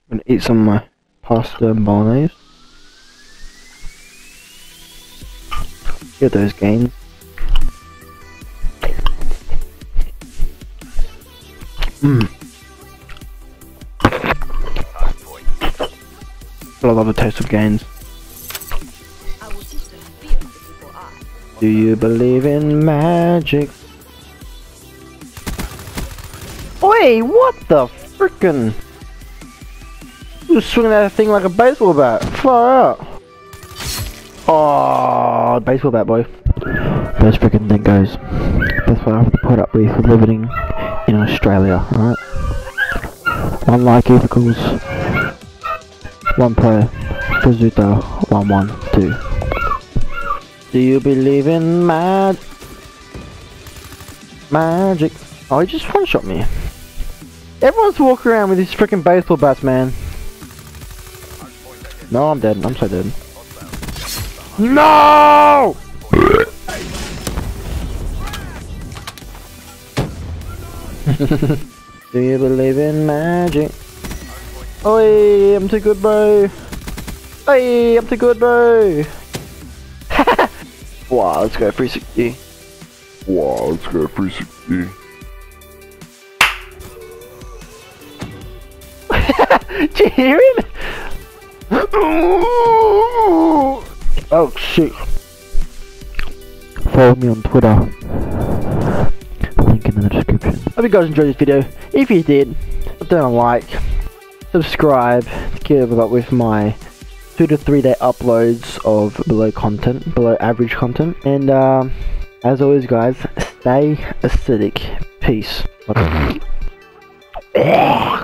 I'm gonna eat some of my pasta and bolognese. Get those gains. I love the taste of gains. Do you believe in magic? Oi, what the frickin'? You was swinging that thing like a baseball bat. Far out. Oh, baseball bat, boy. Those frickin' dingoes. That's what I have to put up with living in Australia, alright? One like equals one player. Kazuta 112. Do you believe in magic? Oh, he just one-shot me. Everyone's walking around with these freaking baseball bats, man. No, I'm dead. I'm so dead. No! Do you believe in magic? Oi, I'm too good, bro. Oi, I'm too good, bro. Wow, let's go 360. Wow, let's go 360. Did you hear him? Oh shit. Follow me on Twitter. Link in the description. Hope you guys enjoyed this video. If you did, don't like, subscribe, keep up with my 2 to 3 day uploads of below average content. And as always guys, stay acidic. Peace.